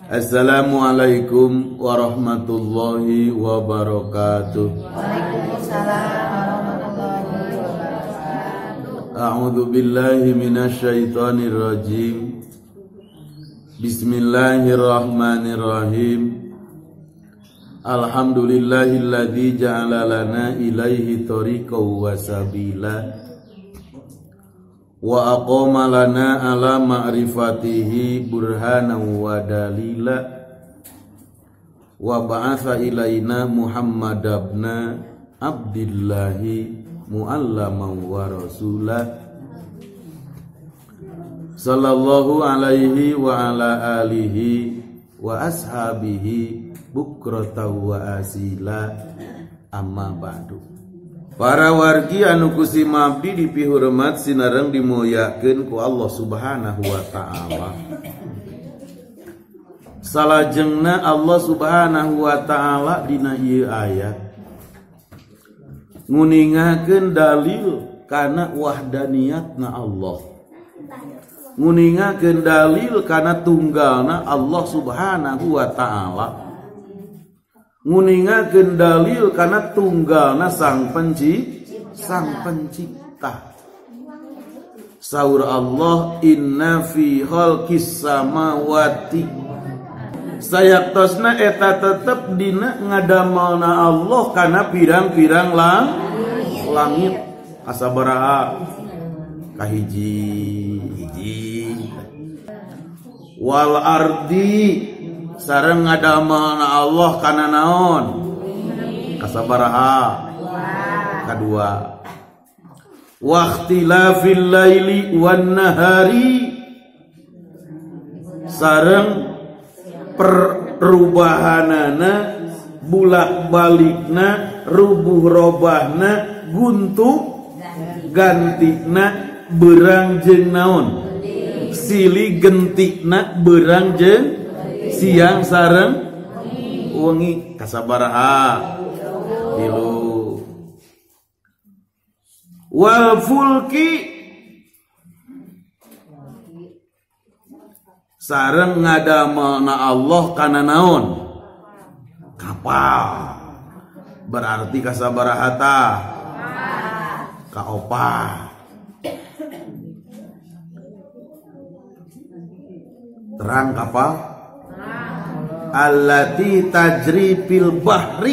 Assalamualaikum warahmatullahi wabarakatuh. Waalaikumsalam warahmatullahi wabarakatuh. A'udzu billahi minasyaitonir rajim. Bismillahirrahmanirrahim. Alhamdulillahilladzi ja'ala lana ilaihi thariqan wa sabila wa aqama lana ala ma'rifatihi burhanan wa dalila wa ba'atha ilaina Muhammad ibn Abdillahi mu'allaman wa rasula sallallahu alaihi wa ala alihi wa ashabihi bukrata wa asila amma ba'du. Para wargi anu kusim abdi dipihormat sinareng dimuliakeun ku Allah Subhanahu wa taala. Salajengna Allah Subhanahu wa taala dina ieu ayat nguningakeun dalil kana wahdaniyatna Allah. Nguningakeun dalil kana tunggalna Allah Subhanahu wa taala. Nguningakeun dalil kana tunggalna sang pencipta. Saur Allah, inna fi khalqis samawati, sayaktosna eta tetep dina ngadamalna Allah kana pirang-pirang langit. Kasabaraha? Kahiji. Wal ardi, sareng ngadamalna Allah kana naon? Kasabaraha? Kadua. Waqtilafil laili wan nahari, sareng perubahanana bulak-balikna rubuh robahna guntu gantina beurang jeung naon? Silih gentikna beurang jeung siang sareng wengi. Kasabaraha? Tilu. Wal fulki, sareng ngadamelna Allah kana naon? Kapal. Berarti kasabaraha tah? Kaopat. Terang kapal? Allati tajri fil bahri,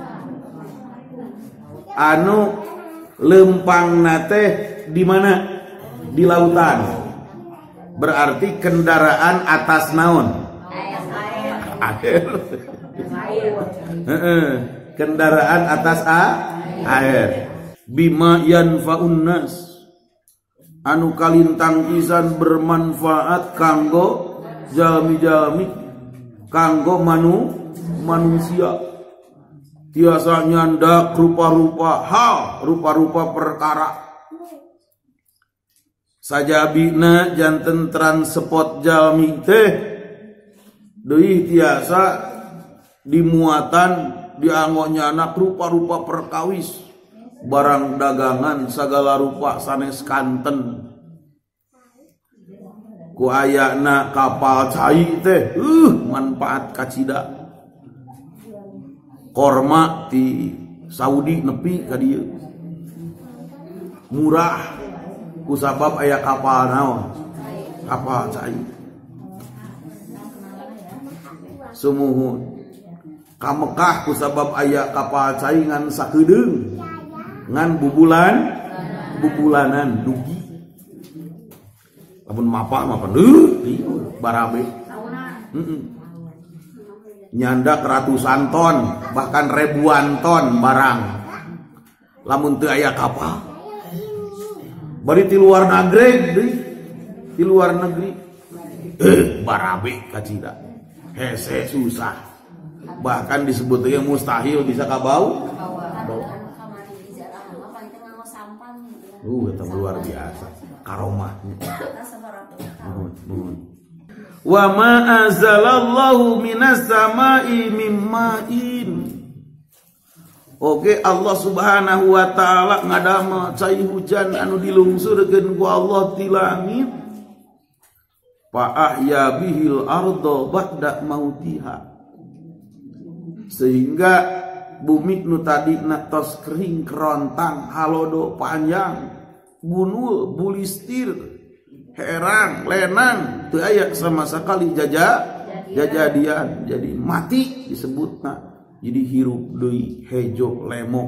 anu lempangna teh di mana? Di lautan. Berarti kendaraan atas naon? Air. Kendaraan atas air. Bima yanfa'un nas, anu kalintang pisan bermanfaat kanggo jalmi-jalmi, kanggo manusia. Tiasa nyandak rupa-rupa hal, rupa-rupa perkara. Sajabina janten transport jalmi teh deui tiasa dimuatan dianggonya anak rupa-rupa perkawis, barang dagangan sagala rupa sanes kanten. Ku ayana kapal cai teh manfaat kacida. Korma di Saudi nepi ka dieu murah kusabab aya kapal naon? Kapal cai. Sumuhun ka Mekah kusabab aya kapal cai ngan sakedeung ngan bubulanan dugi. Lamun mapa barabe. Nyandak ratusan ton bahkan ribuan ton barang. Lamun teu aya kapal, bari ti luar negeri barabe kacida hese susah, bahkan disebut yang mustahil bisa kabau. Itu luar biasa karomahnya. Wa ma azalallahu minas samai mimma'in. Oke, Allah Subhanahu wa taala ngadamel cai hujan anu dilungsurkeun ku Allah ti langit fa ahya bihil arda ba'da mautiha, sehingga bumi nu tadina tos kering kerontang halodo panjang bunul bulistir herang lenang teu aya sama sekali jajadian jadi mati disebutna jadi hirup deui hejo lemok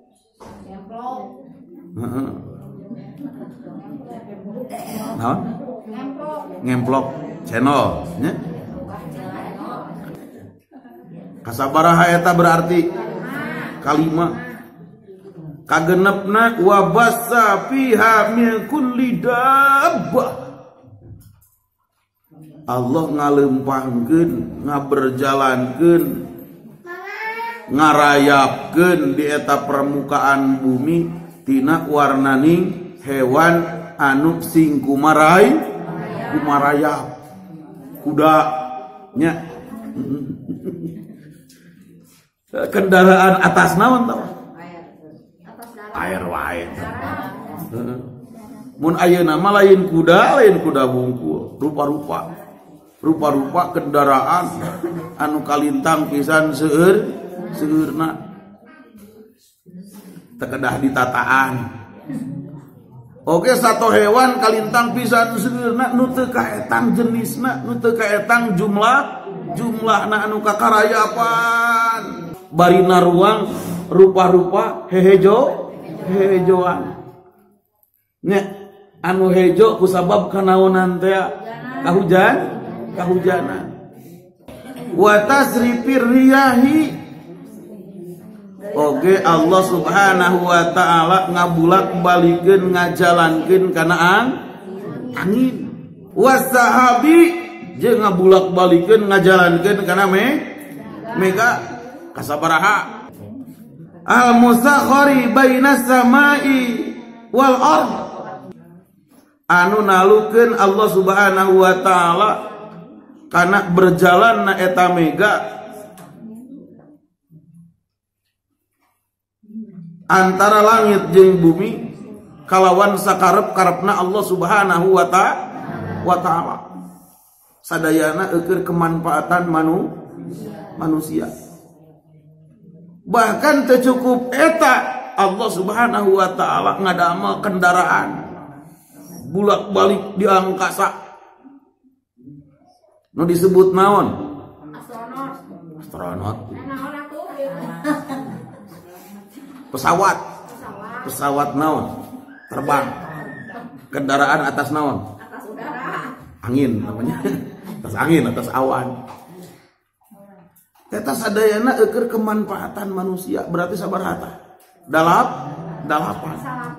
naon ngemplok channel nya kasabaraha eta berarti kalima kagenepna wa bassa fiha min kulli dabbah. Allah ngalempangkeun ngaberjalankeun ngarayapkeun di eta permukaan bumi tina warnaning hewan anu sing kumarayap kuda nya kendaraan atas naon tah air wae mun ayeuna mah lain kuda bungkul rupa-rupa kendaraan anu kalintang pisan seueurna teu kedah ditataan. Oke satu hewan kalintang pisan seueurna nu teu kaetang jenisna nu teu kaetang jumlahna anu kakarayapan barina ruang rupa-rupa hejoan nya anu hejo kusabab kanaonan teh kahujanan wa tasrifir riyahi. Oge Allah Subhanahu wa taala ngabulak balikeun ngajalankeun kana angin wasahabi jeung ngabulak balikeun ngajalankeun kana mega kasabaraha al musakhari bainas samai wal ard anu nalukeun Allah Subhanahu wa taala kana berjalanna eta mega antara langit jeung bumi kalawan sakarep-karepna Allah Subhanahu wa taala sadayana eukeun kemanfaatan manusia. Bahkan teu cukup eta Allah Subhanahu wa taala ngadamel kendaraan bulak-balik di angkasa nu disebut naon astronot pesawat naon terbang kendaraan atas naon atas udara angin namanya atas angin atas awan eta sadayana eukeun kemanfaatan manusia berarti sabaraha tah dalapan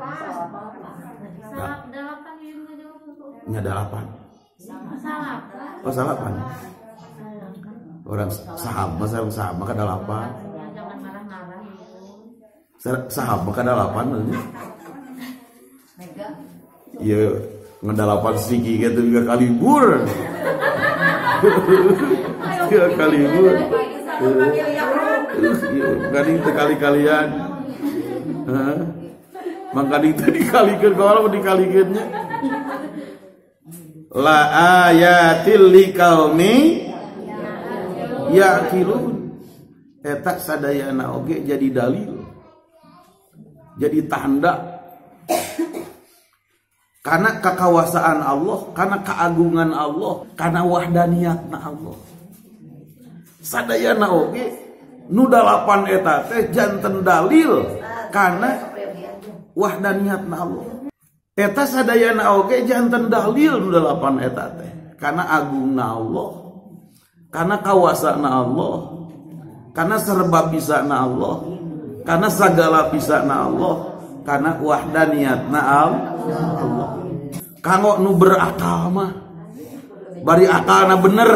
nya dalapan oh salapan orang sahab maka dalapan sahab maka dalapan iya ngedalapan sigi gitu juga kalibur kalibur gading tekali-kalian mangkading tadi kalikeun kalau dikalikeunnya la ayatil liqaumi yaqilun eta sadayana oge jadi dalil jadi tanda karena kekawasaan Allah, karena keagungan Allah, karena wahdaniyatna Allah. Sadayana oge nu dalapan eta teh janten dalil karena wahdaniyatna Allah. Eta sadayana oge janten dalil nu dalapan eta teh karena agungna Allah, karena kawasana Allah, karena serba bisana Allah, karena segala bisana Allah, karena wahdaniyatna Allah. Kanggo nu berakal mah bari akalna bener,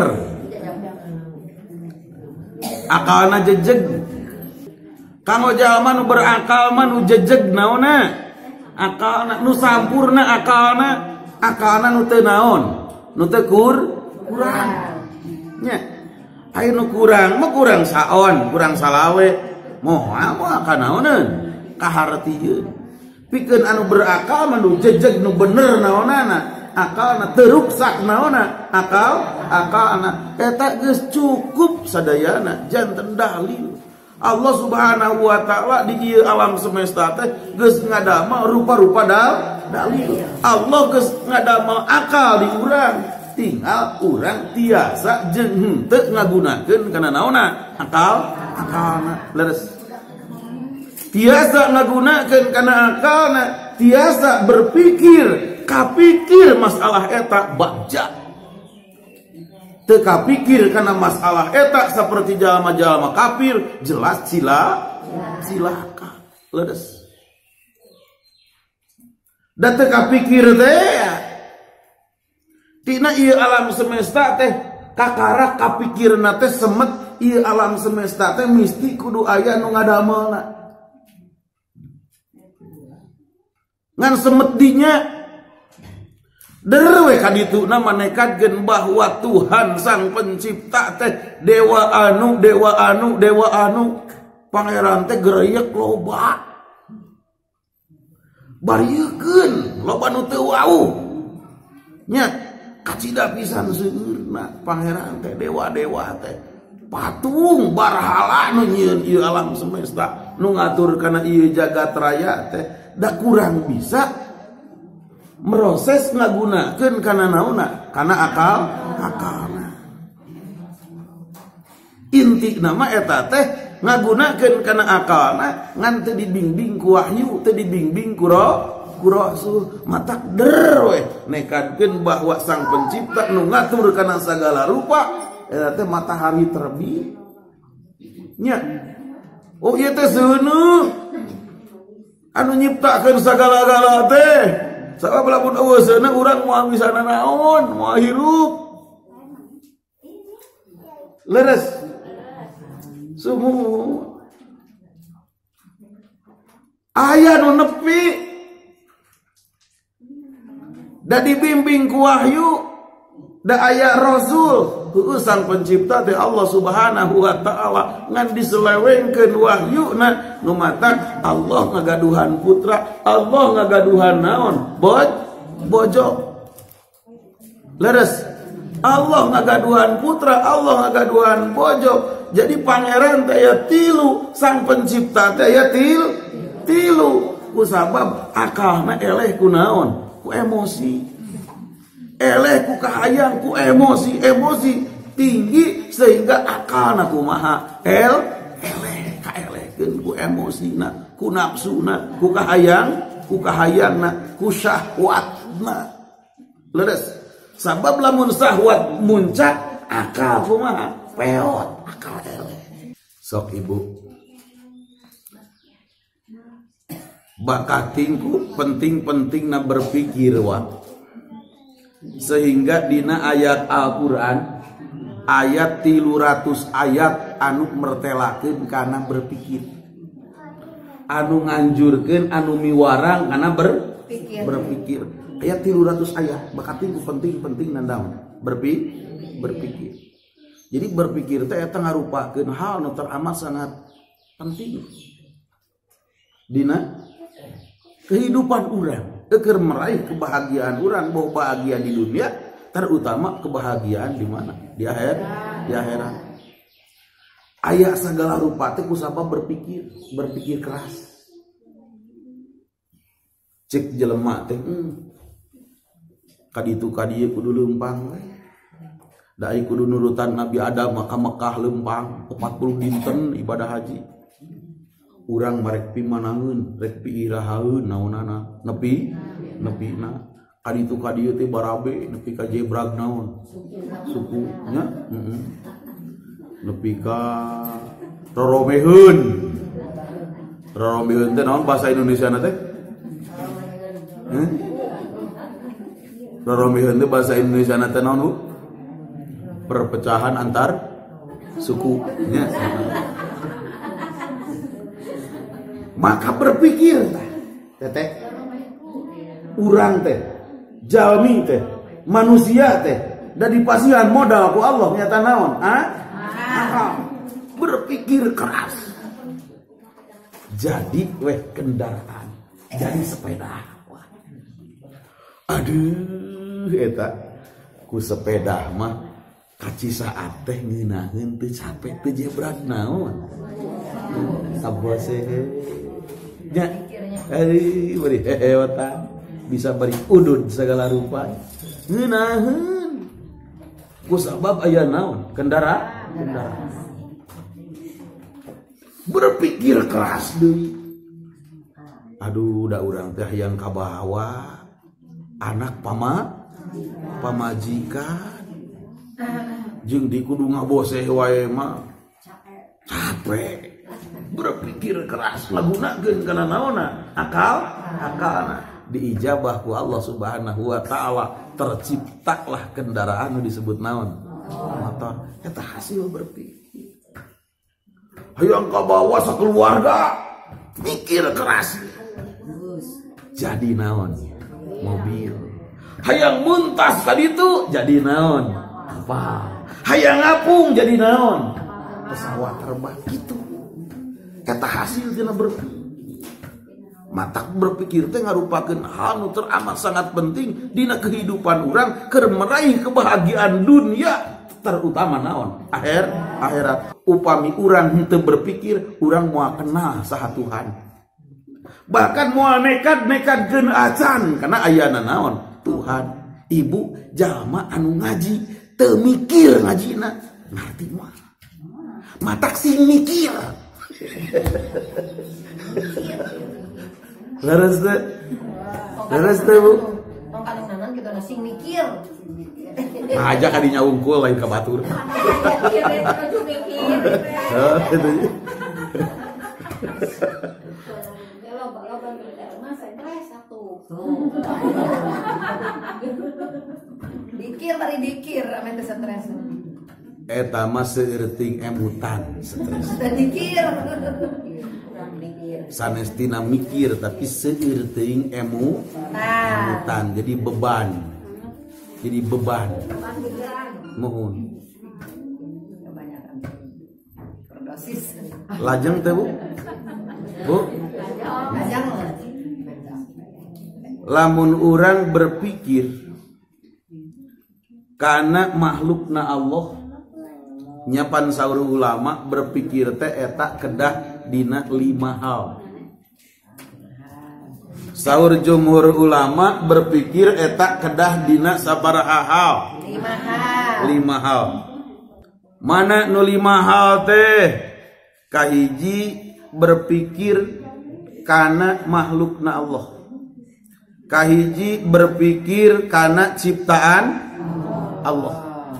akalna jejeg. Kanggo jalma nu berakal mah nu jejeg naonna akalna nu sampurna akalna nu teu naon nu teu kurang nya aya nu kurang mah kurang saon kurang salawe moal kanaoneun kahartieun pikeun anu berakal mah nu jejeg nu bener naonana akalna teruksak naona akalna eta geus cukup sadayana janten dalil. Allah Subhanahu wa taala di ieu alam semesta teh geus ngadamel rupa-rupa dalil. Allah geus ngadamel akal di urang, tinggal urang tiasa jeung henteu ngagunakeun kana naonna akalna. Leres. Tiasa ngagunakeun kana akalna, tiasa berpikir, kapikir masalah eta bagja. Teu kapikir kana masalah eta saperti jalma-jalma kafir, jelas cilaka. Ledes. Da teu kapikir teh tina ieu alam semesta teh kakara kapikirna teh semet ieu alam semesta teh mesti kudu aya nu ngadamelna. Ngan semet dinya derwe kadituna manekatkeun bahwa Tuhan Sang Pencipta teh dewa anu pangeran teh geureuyeuk loba bariekeun loba nu teu wau nya kacida pisan seueurna pangeran teh dewa teh patung barhala nu nyieun ieu alam semesta nu ngatur kana ieu jagat raya teh da kurang bisa meroses ngagunakeun kana naonna kana akalna. Inti nama eta teh ngagunakeun kana akalna ngan teu dibimbing ku wahyu, teu dibimbing ku rasul, matak der we nekadkeun bahwa Sang Pencipta nu ngatur kana sagala rupa eta teh matahari terbit nya. Oh ieu teh seuneu anu nyiptakeun sagala-gala teh. Sabab lamun eueuseuna urang moal misana naon, moal hirup. Leres. Semua aya nu nepi da dibimbing ku wahyu, da aya rasul. Heueuh Sang Pencipta teh Allah Subhanahu wa taala ngan diselewengkeun wahyuna nu matak Allah ngagaduhan putra, Allah ngagaduhan naon? Bojo. Leres. Allah ngagaduhan putra, Allah ngagaduhan bojo. Jadi pangeran teh aya tilu, Sang Pencipta teh aya tilu. Kusabab akalna eleh ku naon? Ku emosi. Eleh ku kahayang ku emosi tinggi sehingga akalna kumaha eleh kaelehkeun ku emosina, ku nafsuna, ku kahayangna, ku syahwatna. Leres. Sabab lamun syahwat muncak akal kumaha peot, akal eleh. Sok ibu bakatingku penting-pentingna berpikir wa. Sehingga dina ayat Al-Quran ayat 300 ayat anu mertelakeun kana berpikir, anu nganjurkeun, anu miwarang kana berpikir. Ayat 300 ayat bakating penting nandaun berpikir. Jadi berpikir teh eta ngarupakeun hal nu teramat sangat penting dina kehidupan urang. Keur meraih kebahagiaan urang, bahwa bahagia di dunia, terutama kebahagiaan di mana? Di akhirat. Aya segala rupa teh kusabab berpikir keras. Cek jelema teh kaditu kadieu kudu leumpang we. Da ai kudu nurutan Nabi Adam maka Mekah leumpang 40 dinten ibadah haji. Urang marek pimanangeun, rek piirahaeun naonana, nepina. Kaditu kadieu teh barabe nepi ka jebrag naon? Suku nya. Nepi ka roromeheun. Roromeheun teh naon bahasa Indonesiana teh? Roromeheun teh bahasa Indonesiana teh naon? Perpecahan antar suku nya. Maka berpikir teteh urang teh jalmi teh manusia teh da dipasihan modal ku Allah nyata naon berpikir keras. Jadi kendaraan, jadi sepeda. Aduh eta ku sepeda mah kaci saat teh ngeunaheun teu capek teu jebrad naon. Abose nya beri heheotan bisa beri udud segala rupa ngeunaheun ku sabab aya naon kendaraan berpikir keras deui. Aduh da urang teh yang kabawa anak pamajikan jeung di kudu ngaboseh wae mah capek. Berpikir keras lagunakeun kana naonna akalna diijabah ku Allah Subhanahu wa taala terciptalah kendaraan nu disebut naon motor. Eta hasil berpikir hayang kabawa sakeluarga mikir keras jadi naon mobil. Hayang muntas ka ditu jadi naon kapal. Hayang ngapung jadi naon pesawat terbang gitu. Eta hasil tina berpikir. Matak berpikir teh ngarupakeun hal nu teramat sangat penting dina kehidupan urang keur meraih kebahagiaan dunia terutama naon akhirat. Upami urang henteu berpikir urang moal kenal saha Tuhan. Bahkan moal nekat-nekatkeun acan karena ayana naon Tuhan. Ibu jalma anu ngaji teu mikir ngajina ngarti moal matak sing mikir. Laras teh Bu. Tong kadang-kadang kita sing mikir. Aja kadinya unggul lain ka batur. Dikir tadi dikir ame teu stres. Eta mah seueuting emutan stres. Dikir. Sanestina mikir tapi seueuting emutan jadi beban. Mohon. Kebanyakan berdosis. Lajeng teh Bu? Lajeng. Lamun urang berpikir karena makhlukna Allah nyapan saur ulama berpikir teh eta kedah dina 5 hal. Saur jumhur ulama berpikir eta kedah dina sabaraha hal? 5 hal. Mana nu 5 hal teh? Kahiji berpikir kana makhlukna Allah. Kahiji berpikir kana ciptaan Allah.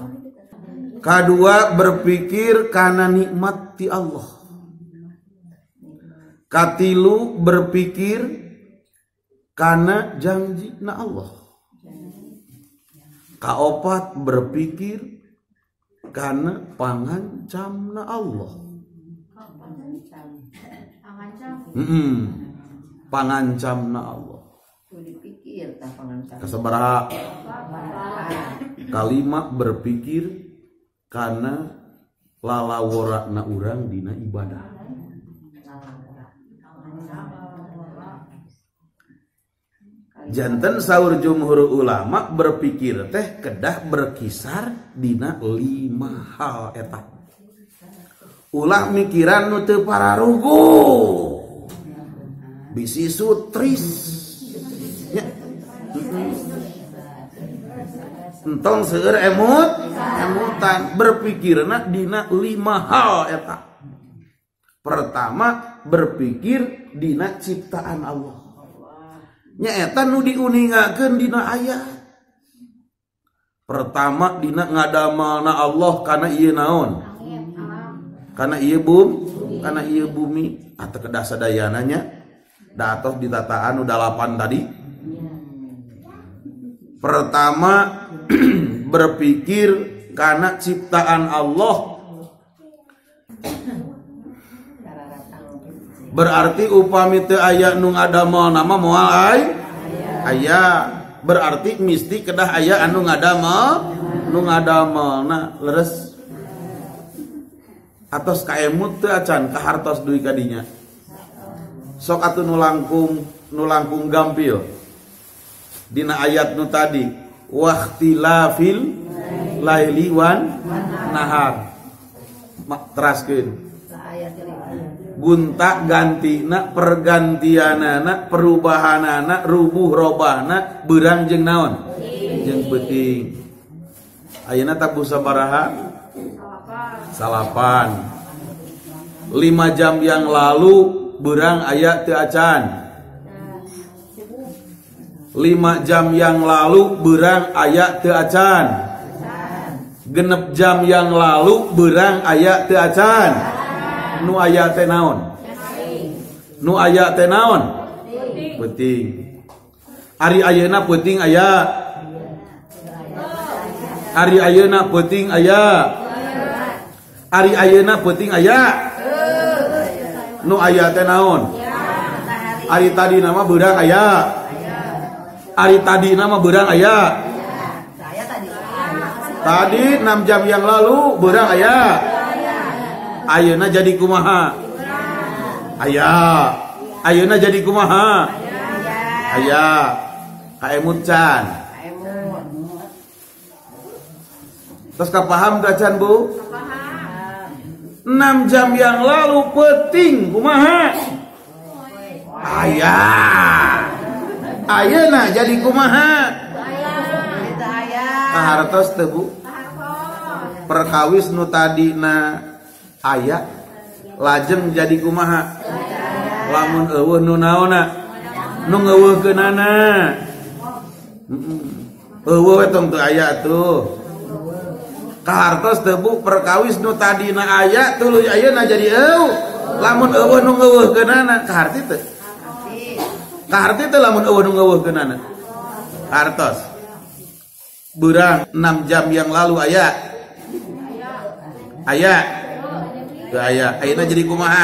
Kadua berpikir kana nikmat ti Allah. Katilu berpikir kana janji na Allah. Kaopat berpikir kana pangancamna Allah. Pangancamna Allah. Kasabaraha? Kalima berpikir karena lalaworakna urang dina ibadah. Janten saur jumhur ulama berpikir teh kedah berkisar dina 5 hal eta. Ulah mikiran nu teu pararugu. Bisi sutris. Ya. Entong seueur emutan berpikirna dina 5 hal eta. Pertama berpikir dina ciptaan Allah. Nyaeta nu diuningakeun dina ayat. Pertama dina ngadamalna Allah kana ieu naon? Kana ieu bumi atau kedah sadayana nya datos ditataan udah 8 tadi. Pertama berpikir karena ciptaan Allah. Berarti upami teu aya nu ngadamel nama moal aya. Berarti mesti kedah aya anu ngadamelna leres. Atos kaemut teu acan kahartos duwi kadinya. Sok atuh nu langkung gampil. Dina ayat nu tadi waqtilafil laili wan nahar. Teraskeun. Gunta gantina pergantianana perubahanana rubuh robahna beurang jeung naon? Jeung peuting. Ayeuna tabuh sabaraha? Salapan. 5 jam yang lalu beurang aya teu acan. 5 jam yang lalu beurang aya teu acan. 6 jam yang lalu beurang aya teu acan. Nu aya teh naon? Nu aya teh naon? Peuting. Ari ayeuna peuting aya. Ari ayeuna peuting aya. Ari ayeuna peuting aya. Nu aya teh naon? Ari tadi nama beurang aya. Ari tadi nama beurang aya. Tadi 6 jam yang lalu beurang aya. Ayeuna jadi kumaha? Aya. Ayeuna jadi kumaha? Aya. Kaemut can. Terus kapaham gak can Bu? 6 jam yang lalu peuting kumaha? Aya. Ayeuna jadi kumaha? Kahartos teu Bu? Perkawis nu tadina aya lajeng jadi kumaha? Lamun eueuh nu naonna? Nu ngeuweuhkeunana. Eueuh tong teu aya tuh. Kahartos teu Bu? Perkawis nu tadina aya tuluy ayeuna jadi eueuh. Lamun eueuh nu ngeuweuhkeunana kaharti teu? Kaharti teu lamun eueuh nu ngeuweuhkeunana? Kahartos. Beurang 6 jam yang lalu aya. Aya. Teu aya. Ayeuna jadi kumaha?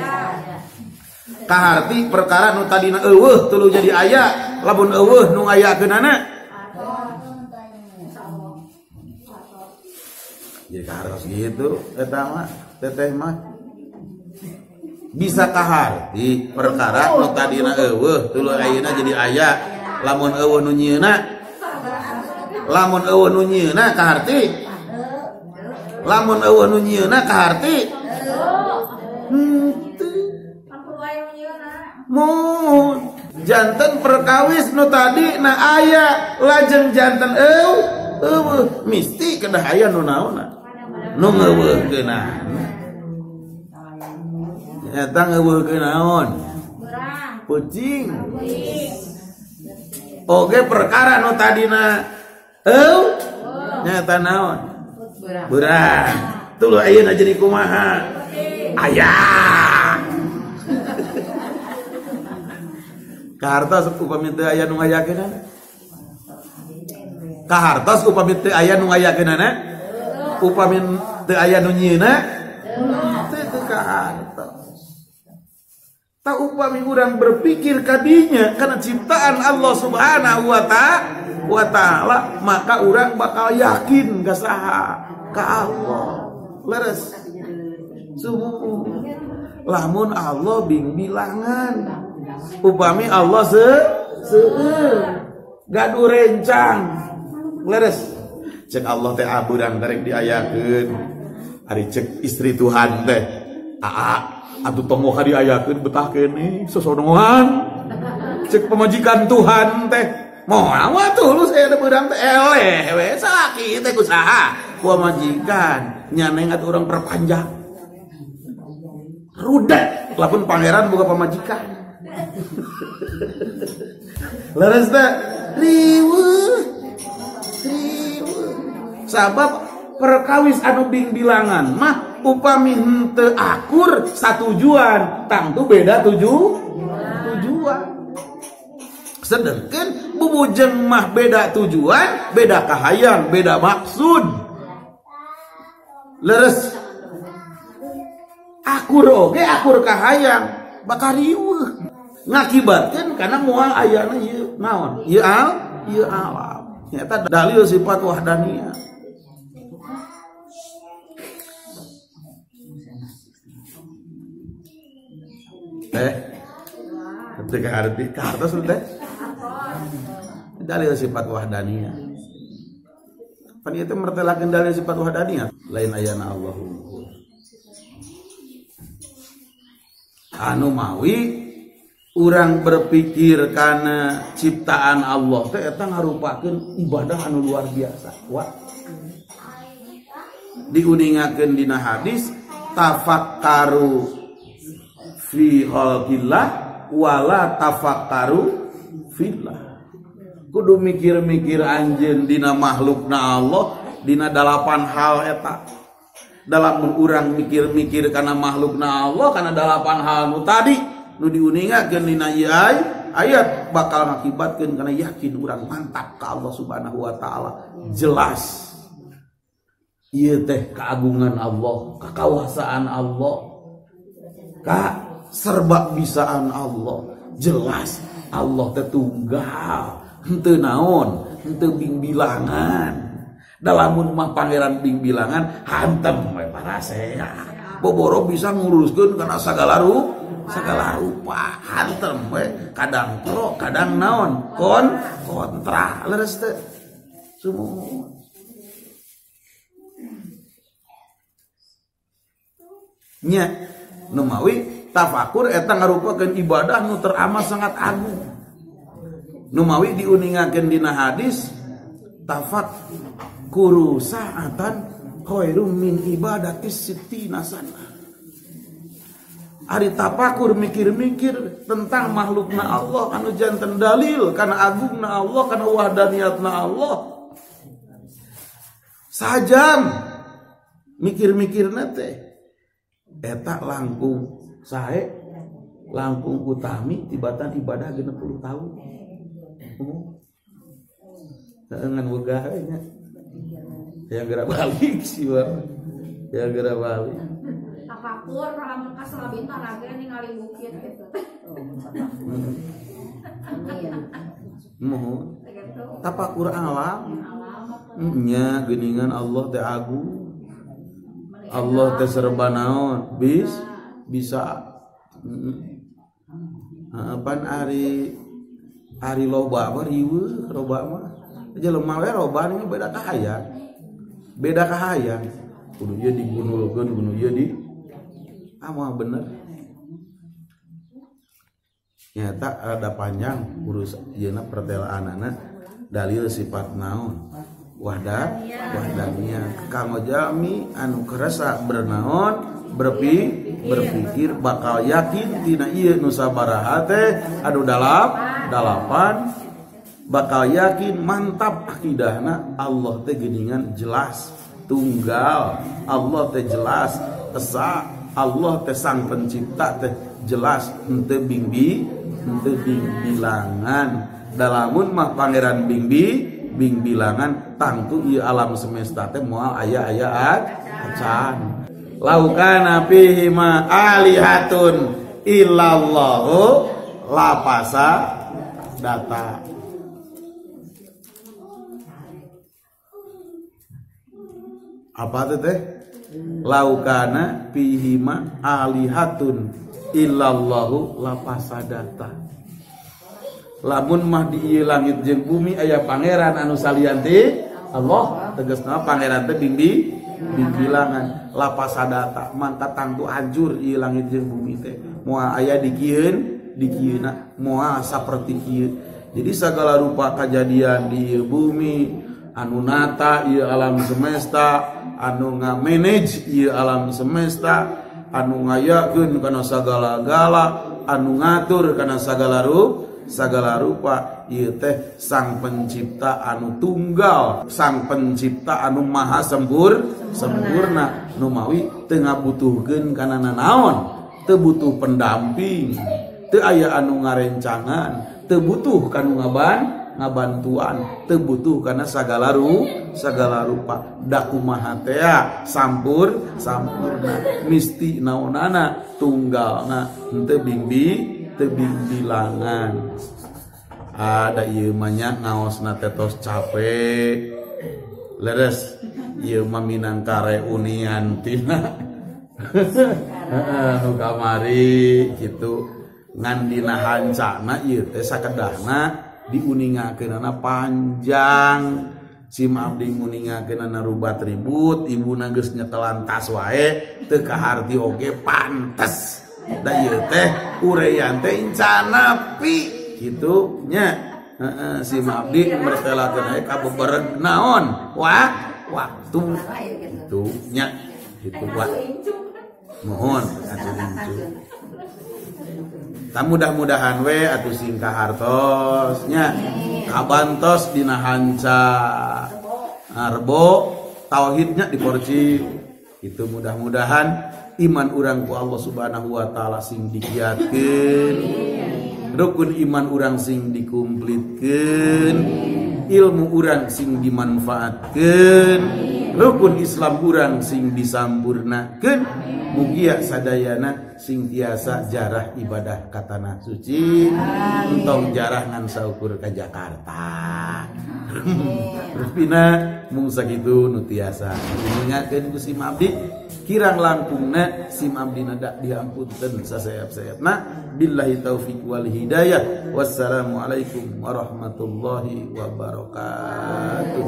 Kaharti perkara nu tadina eueuh tuluy jadi aya. Lamun eueuh nu ngayakeunana. Jadi kahartos gitu eta mah, teteh mah. Bisa kaharti perkara nu tadina eueuh tuluy ayeuna jadi aya. Lamun eueuh nu nyieuna. Lamun eueuh nu nyieuna kaharti. Lamun eueuh nu nyieuna kaharti. Mun janten perkawis nu tadi na aya lajeng janten eueuh misti kedah aya nu naonna nu ngeuweuhkeunana. Eta ngeuweuhkeun naon? Peuting. Oge perkara nu tadina nyata naon? Beurang. Tuluy ayeuna jadi kumaha? Aya. Kahartos upami teu aya nu ngayakeunana? Kahartos upami teu aya nu ngayakeunana? Upami teu aya nu nyieuna? Teu kahartos. Ta upami urang berpikir kadinya kana ciptaan Allah Subhanahu wa ta'ala, maka urang bakal yakin ka saha? Ka Allah. Leres. Sumuh. Lamun Allah bilangan. Upami Allah seueur. Gaduh rencang. Leres. Cek Allah teh aburang karek diayakeun. Ari cek istri Tuhan teh. Atuh tomoh diayakeun betah kene sosonoan. Cek pemajikan Tuhan teh. Moal tulus aya beurang teh eleh we sakit teh kusaha? Ku majikan nyaneng atuh urang perpanjang. Rudet lamun pangeran boga pamajikan. Leres teh riweuh. Sabab perkawis anu bilangan mah upami henteu akur satujuan, tangtu beda tujuan. Sedengkeun bubujeng mah beda tujuan, beda kahayang, beda maksud. Leres akur oge akur kahayang bakal riweuh. Ngakibatkeun kana moal ayana ieu naon? Ieu alam. Nyata dalil sifat wahdaniyah. Ketika arti kartos teh dalil sifat wahdaniyah. Pan ieu teh mertelakeun dalil sifat wahdaniyah lain ayana Allahu. Anu mawi urang berpikir karena ciptaan Allah teh eta ngarupakeun ibadah anu luar biasa. Wah. Diuningakeun dina hadis tafakkaru fi khalqillah wala tafakkaru fillah. Kudu mikir-mikir anjeun dina makhlukna Allah dina 8 hal eta. Dalam urang mikir-mikir kana makhlukna Allah kana 8 hal nu tadi nu diuningakeun dina ieu ayat bakal ngakibatkeun kana yakin urang mantap ka Allah Subhanahu wa taala. Jelas ieu teh keagungan Allah, kekuasaan Allah, serba bisaan Allah. Jelas Allah teh tunggal, henteu naon, henteu bing-bilangan. Dalamun mah pangeran bing-bilangan hantem we parasea. Boboro bisa nguruskeun kana sagala rupa, hantem we. Kadang pro, kadang naon, kontra. Leres teh. Semua. Nya nu mawi tafakur eta ngarupakeun ibadah nu teramat sangat agung. Nu mawi diuningakeun dina hadis tafakuru sa'atan khairum min ibadatis sittina sana. Ari tafakur mikir-mikir tentang makhlukna Allah anu janten dalil kana agungna Allah kana wahdaniyatna Allah. Sajam mikir-mikirna teh eta langkung sae langkung utami tibatan ibadah 60 tahun. Dengan wegah nya. Ya geura balik sih Bang. Ya geura balik. Tafakur lamun ka salabintanage ningali bukit gitu. Mohon. Tafakur alam. Nya geuningan Allah teh agung. Allah teh serba naon bisa pan ari loba mah riweuh loba mah jelema we loba nya beda kahayang kudu ieu digunulkeun kudu ieu di moal bener nyata ada panjang urus ieuna pertelaanana dalil sifat naon wahdaniyah kanggo jalmi anu kerasa bernaon berpikir bakal yakin tina ieu nu sabaraha teh anu 8 bakal yakin mantap akidahna Allah teh geuningan jelas tunggal Allah teh jelas esa Allah teh sang pencipta teh jelas henteu bilangan dalamun mah pangeran bilangan tangtu ieu alam semesta teh moal aya acan laukana fihi ma alihatun illallahu lapasa data. Apa teh? Laukana fihi ma alihatun illallahu lapasa data. Lamun mah di ieu langit jeung bumi aya pangeran anu salian ti Allah tegasna pangeran teh bilangan lapasadata mangka tangtu hancur ieu langit jeung bumi teh moal aya dikieuna moal saperti kieu. Jadi segala rupa kejadian di bumi anu nata ieu alam semesta anu ngamanage ieu alam semesta anu ngayakeun kana sagala-gala anu ngatur kana sagala rupa ieu teh sang pencipta anu tunggal sang pencipta anu maha sempurna nu mawi teu ngabutuhkeun kana nanaon teu butuh pendamping teu aya anu ngarencangan teu butuh kanu ngabantuan teu butuh kana sagala rupa da kumaha teh sampurna misti naonana tunggalna henteu bilangan. Ada ieu mah nya ngaosna tetos capek. Leres ieu mah minangka reunian tina. Nu kamari kitu ngan dina hancana ieu teh sakedahna diuningakeunana panjang sim abdi nguningakeun narubat ribut ibuna geus nyetelan tas wae teu kaharti oge pantes da ieu teh ureyan teh incan nepi kitu nya. Sim abdi mertelakeun aya ka bebereg naon waktu itu nya gitu Pak. Mohon atuh incu. Mudah-mudahan we atuh sing kahartos nya kabantos dina hanca Rebo tauhidnya diporci itu mudah-mudahan iman urang ku Allah Subhanahu wa taala sing digiatkeun rukun iman urang sing dikumplitkeun ilmu urang sing dimanfaatkeun rukun Islam urang sing disampurnakeun mugia sadayana sing tiasa jarah ibadah ka tanah suci entong jarah ngan saukur ka Jakarta. Rupina mung sakitu nu tiasa diingatkeun ku sim abdi kirang langkungna sim abdi nada diampunten sasayap-sayapna billahi taufik wal hidayah wassalamu alaikum warahmatullahi wabarakatuh.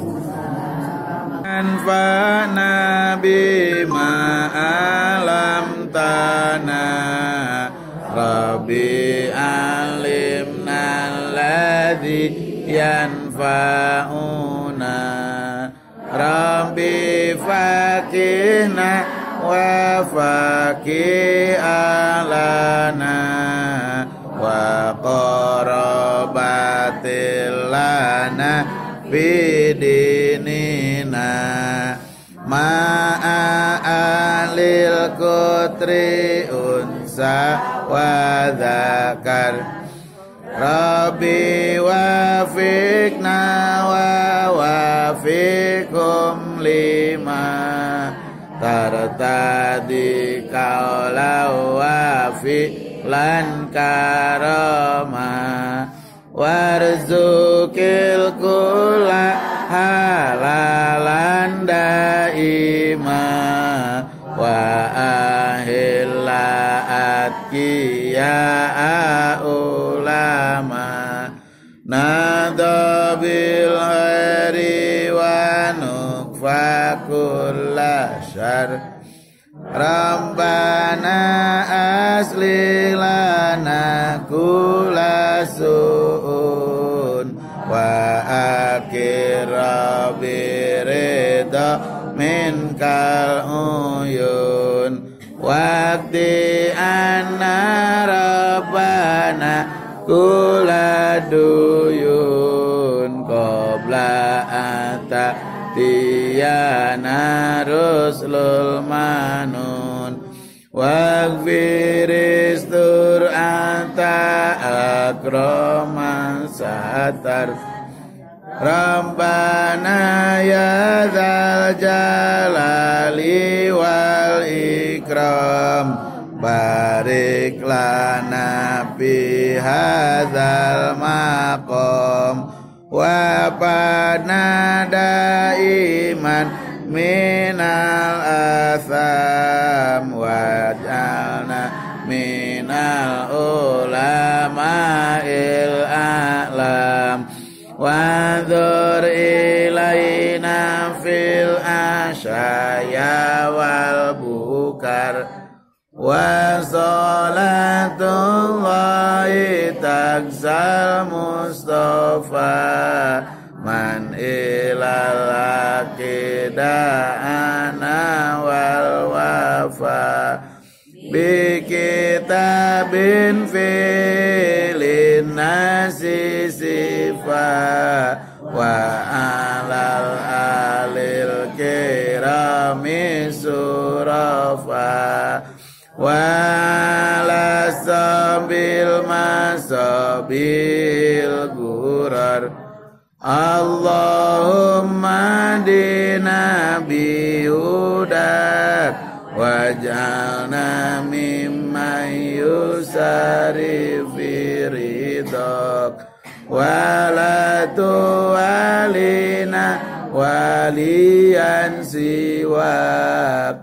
Anfa'na bima alam tanah Rabbi alimna alladhi yanfa'una Rabbi fakihna wa fakih alana wa qarabatil lana bidinina ma'alil kutri unsa wa dzakar Rabbi wafiqna wa wafiqum lima tartadi qawla wa fi'lan karama warzukil kula halalan daima wa ahilla atqiya ulama nadabil khairi wa nukfa kulla syarr Rabbana asli lana kulla su'un wa akira birida minkal uyun waqti anna Rabbana kulla duyun qabla ata tiyana ruslul manun waghfiristur anta akraman satar Rabbana ya dzal jalali wal ikram barik lana fi hadzal maqam wa panada iman minal atham wa jalna minal ulama'il a'lam wa dhur ilaina fil asyaya wal bukar wa salatullahi taksal mustafa man ilal akidana wal wafa bi kitabin filin nasi sifa wa alal alil kirami surafa wala sambil masabil gurar Allahumma dina bihudak waj'alna mimman yusari firidak wala tuwalina waliyan siwak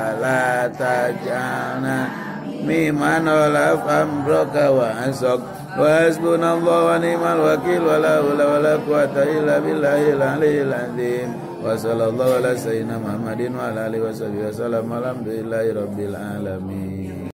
wala taj'alna mimman olaf amroka wa asok wa hasbunallahu wa ni'mal wakil wa la haula wa la quwata illa billahil aliyyil azim wa sallallahu ala sayyidina Muhammadin wa ala alihi wa sahbihi wasallam alhamdulillahi rabbil alamin.